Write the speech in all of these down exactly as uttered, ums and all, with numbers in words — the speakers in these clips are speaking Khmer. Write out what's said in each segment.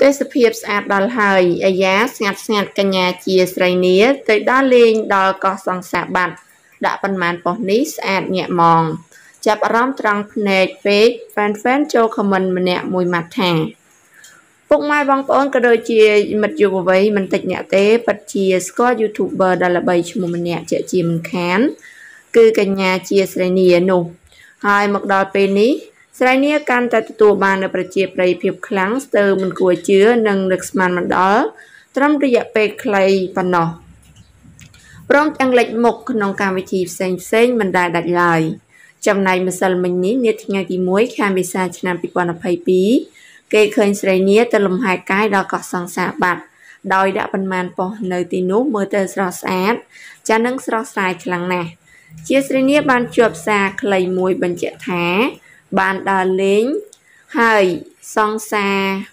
ទេសភាពស្អាតដល់ហើយអាយ៉ាស្ងាត់ស្ងាត់កញ្ញាជាស្រីនាទៅដល់លេងដល់កោះសង្សារបាត់ដាក់ប៉ុន្មានប៉ុស្នេះស្អាតញាក់ម៉ងចាប់អារម្មណ៍ត្រង់ភ្នែកពេកហ្វេនហ្វេនចូលខមមិនម្នាក់មួយម៉ាត់ថាពុកម៉ែបងប្អូនក៏ដូចជាមិត្តយុវវ័យមិនតិចអ្នកទេពិតជាស្គាល់ YouTuber ដែលល្បីឈ្មោះម្នាក់ជាជាមិនខានគឺកញ្ញាជាស្រីនានោះហើយមកដល់ពេលនេះស្រីនាកាន់តែទទួលបាននូវប្រជាប្រិយភាពខ្លាំងស្ទើរមិនគួរជឿនិងនឹកស្មានមិនដល់ត្រឹមរយៈពេលខ្លីប៉ុណ្ណោះព្រមទាំងលេចមុខក្នុងកម្មវិធីផ្សេងផ្សេងមិនដែលដាច់ឡើយចំណែកម្សិលមិញនេះនាថ្ងៃទីមួយខែមេសាឆ្នាំពីរពាន់ยี่สิบสองគេឃើញស្រីនាទៅលំហែកាយដល់កោះសង្សារបាត់ដោយដាក់ប៉ុន្មានប៉ុស្នៅទីនោះមើលទៅស្រស់ស្អាតចានឹងស្រស់ស្រាយខ្លាំងណាស់ជាស្រីនាបានជាប់សារខ្លីមួយបញ្ជាក់ថាបានដើរលេងហើយសង្សារ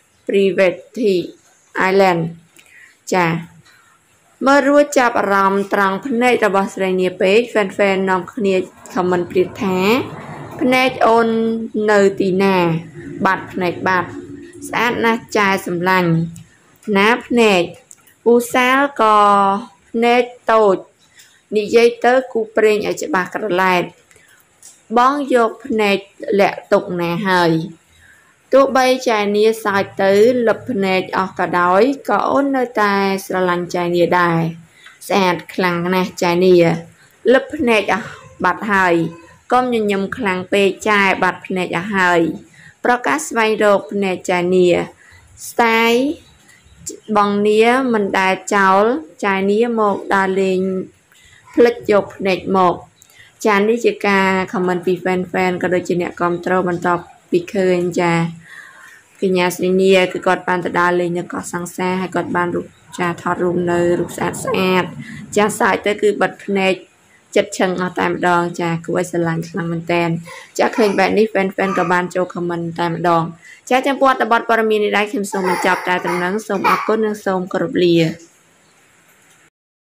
Private Island ចាមើលរួចចាប់អារម្មណ៍ត្រង់ភ្នែករបស់ស្រីនាពេក fan fan នាំគ្នាខមមិនព្រាបថាភ្នែកអូននៅទីណាបាត់ភ្នែកបាត់ស្អាតណាស់ចាសម្លាញ់ណាភ្នែកពូសាលក៏ភ្នែកតូចនិយាយទៅគូប្រេងឲ្យច្បាស់ក្រឡែតបងយកភ្នែកលាក់ទុកណាហើយទោះបីចែនីសើចទៅលឹបភ្នែកអស់ក៏ដោយក៏អូននៅតែស្រឡាញ់ចែនីដែរស្អាតខ្លាំងណាស់ចែនីលឹបភ្នែកអស់បាត់ហើយកុំញញឹមខ្លាំងពេកចែបាត់ភ្នែកអស់ហើយប្រកាសស្វែងរកភ្នែកចែនីស្ទាយបងនីមិនដែលចោលចែនីមកដើរលេងផ្លិចយកភ្នែកមកចានេះជាការខមមិនពី fan fan ក៏ដូចជាអ្នកគាំទ្របន្តពីឃើញចាកញ្ញាស្រីនាគឺគាត់បានទៅដើរលេងនៅកោះសង្សារហើយគាត់បានរូបចាថតរូបនៅរូបស្អាតស្អាតចាសើចទៅគឺបិទភ្នែកចិត្តឈឹងអស់តែម្ដងចាគួរឲ្យស្រឡាញ់ខ្លាំងមែនតើចាឃើញបែបនេះ fan fan ក៏បានចូលខមមិនតែម្ដងចាចំពោះអត្ថបទព័ត៌មាននេះដែរខ្ញុំសូមបញ្ចប់តែត្រឹមហ្នឹងសូមអរគុណនិងសូមគោរពលា